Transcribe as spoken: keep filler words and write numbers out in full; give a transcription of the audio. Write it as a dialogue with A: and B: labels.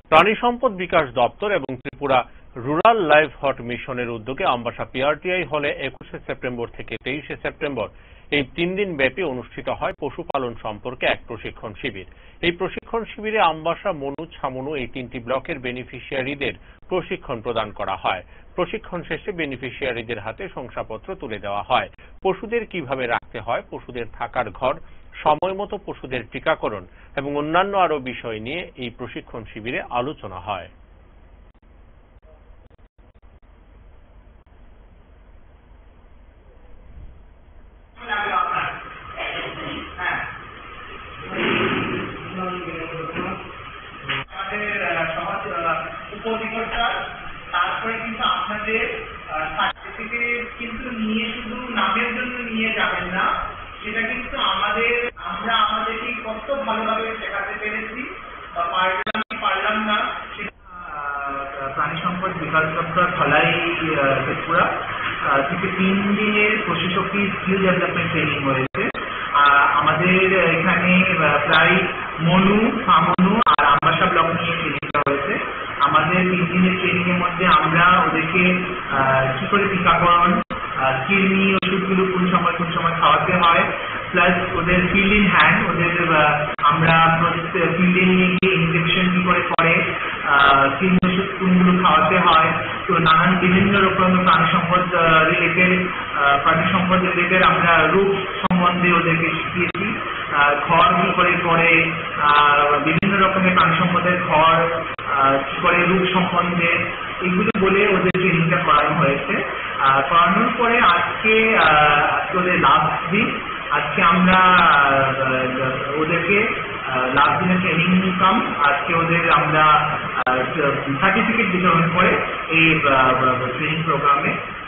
A: প্রাণী সম্পদ বিকাশ দপ্তর এবং ত্রিপুরা রুরাল লাইভহড মিশনের উদ্যোগে আমবাসা পিআরটিআই হলে একুশে সেপ্টেম্বর থেকে তেইশে সেপ্টেম্বর এই তিন দিন ব্যাপী অনুষ্ঠিত হয় পশুপালন সম্পর্কে এক প্রশিক্ষণ শিবির। এই প্রশিক্ষণ শিবিরে আমবাসা, মনু, ছামনু এই তিনটি ব্লকের বেনিফিশিয়ারিদের প্রশিক্ষণ প্রদান করা হয়। প্রশিক্ষণ শেষে বেনিফিশিয়ারিদের হাতে শংসাপত্র তুলে দেওয়া হয়। পশুদের কিভাবে রাখতে হয়, পশুদের থাকার ঘর, সময় মতো পশুদের টিকাকরণ এবং অন্যান্য আরো বিষয় নিয়ে এই প্রশিক্ষণ শিবিরে আলোচনা হয়।
B: তারপরে কিন্তু আপনাদের সার্টিফিকেট কিন্তু নিয়ে শুধু নামের জন্য নিয়ে যাবেন না, সেটা কিন্তু আমাদের আমরা আমাদেরকে কত ভালোভাবে শেখাতে পেরেছি বা পারলাম পারলাম না। প্রাণী সম্পদ বিকাশ দপ্তর ধলাই ত্রিপুরা থেকে তিন দিনের পশুশক্তি স্কিল ডেভেলপমেন্ট ট্রেনিং হয়েছে। আমাদের এখানে প্রায় মনু, ছামনু আর আমবাসা ব্লক নিয়ে ট্রেনিংটা হয়েছে। আমাদের তিন দিনের ট্রেনিং এর মধ্যে আমরা ওদেরকে কি করে টিকাকরণ, কৃমি ওষুধগুলো কোন সময় কোন সময় খাওয়াতে হয়, প্লাস ওদের ফিল্ড ইন হ্যান্ড, ওদের আমরা ফিল্ড ইন নিয়ে গিয়ে ইনজেকশন কি করে করে, কৃমি ওষুধ কোনগুলো খাওয়াতে হয়, তো নানান বিভিন্ন রকম প্রাণী সম্পদ রিলেটেড প্রাণী সম্পদ রিলেটেড আমরা রোগ সম্বন্ধে ওদেরকে শিখিয়েছি। ঘর কি করে করে, বিভিন্ন রকমের প্রাণী সম্পদের ঘর কি করে, রোগ সম্বন্ধে এগুলো বলে ওদের ট্রেনিংটা করানো হয়েছে। করানোর পরে আজকে ওদের লাস্ট দিন, আজকে আমরা ওদেরকে লাস্ট দিনের ট্রেনিং কাম আজকে ওদের আমরা সার্টিফিকেট বিতরণ করে এই ট্রেনিং প্রোগ্রামে